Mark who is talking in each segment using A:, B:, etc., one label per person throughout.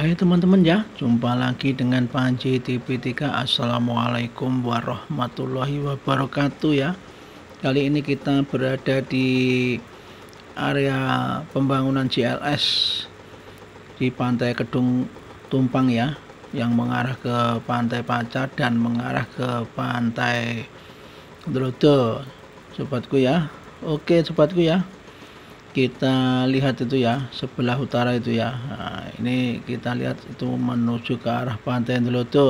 A: Hai teman-teman ya, jumpa lagi dengan Panji TV3. Assalamualaikum warahmatullahi wabarakatuh ya. Kali ini kita berada di area pembangunan JLS di Pantai Kedung Tumpang ya, yang mengarah ke Pantai Pacar dan mengarah ke Pantai Dlodo, sobatku ya. Oke sobatku ya, kita lihat itu ya, sebelah utara itu ya. Nah, ini kita lihat itu menuju ke arah Pantai Dlodo.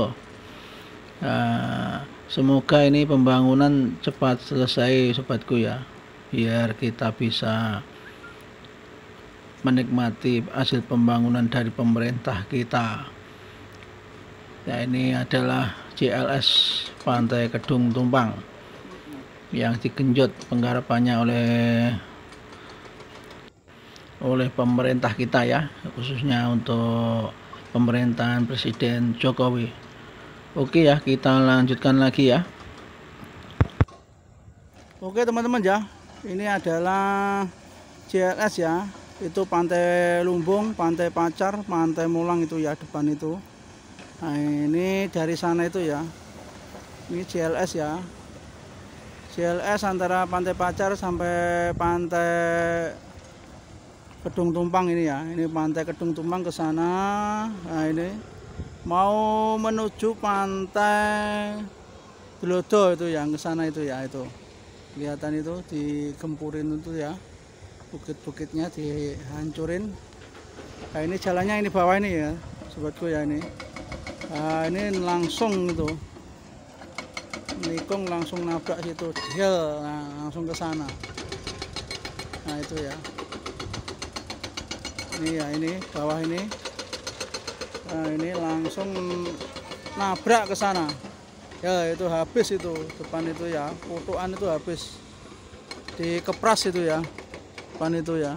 A: Semoga ini pembangunan cepat selesai sobatku ya, biar kita bisa menikmati hasil pembangunan dari pemerintah kita ya. Ini adalah JLS Pantai Kedung Tumpang yang digenjot penggarapannya oleh pemerintah kita ya, khususnya untuk pemerintahan Presiden Jokowi. Oke ya, kita lanjutkan lagi ya. Oke teman-teman ya, ini adalah JLS ya, itu Pantai Lumbung, Pantai Pacar, Pantai Mulang itu ya, depan itu. Nah ini dari sana itu ya, ini JLS ya, JLS antara Pantai Pacar sampai Pantai Kedung Tumpang ini ya. Ini Pantai Kedung Tumpang ke sana. Nah ini mau menuju Pantai Dlodo itu yang ke sana itu ya, itu kelihatan itu digempurin itu ya, bukit-bukitnya dihancurin. Nah ini jalannya ini bawah ini ya sobatku ya, ini nah, ini langsung itu nikung langsung nabrak situ hill, nah, langsung ke sana. Nah itu ya, ini ya, ini bawah ini. Nah ini langsung nabrak ke sana ya, itu habis itu depan itu ya, putuan itu habis dikepras itu ya, depan itu ya.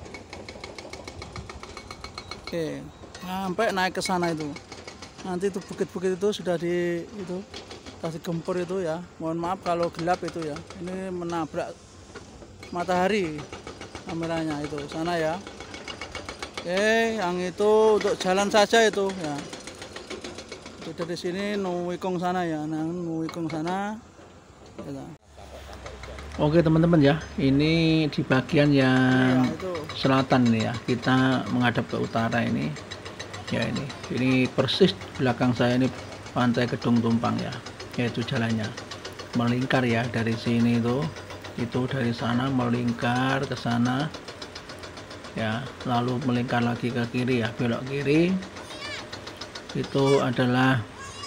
A: Oke, sampai naik ke sana itu, nanti itu bukit-bukit itu sudah kasih gempur itu ya. Mohon maaf kalau gelap itu ya, ini menabrak matahari kameranya itu sana ya. Oke, yang itu untuk jalan saja itu ya. Itu dari sini Nuwikong sana ya, nah Nuwikong sana. Ya. Oke teman-teman ya, ini di bagian yang ya, selatan ini ya, kita menghadap ke utara ini. Ya ini persis belakang saya ini Pantai Kedung Tumpang ya, yaitu jalannya melingkar ya dari sini itu dari sana melingkar ke sana ya, lalu melingkar lagi ke kiri ya, belok kiri. Itu adalah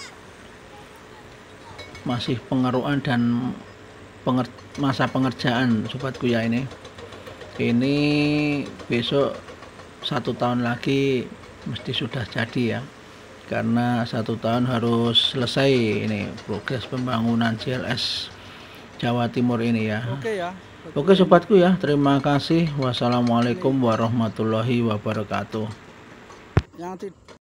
A: masih pengerukan dan masa pengerjaan sobatku ya. Ini besok 1 tahun lagi mesti sudah jadi ya, karena 1 tahun harus selesai ini progres pembangunan JLS Jawa Timur ini ya. Oke ya. Oke sobatku ya, terima kasih. Wassalamualaikum warahmatullahi wabarakatuh.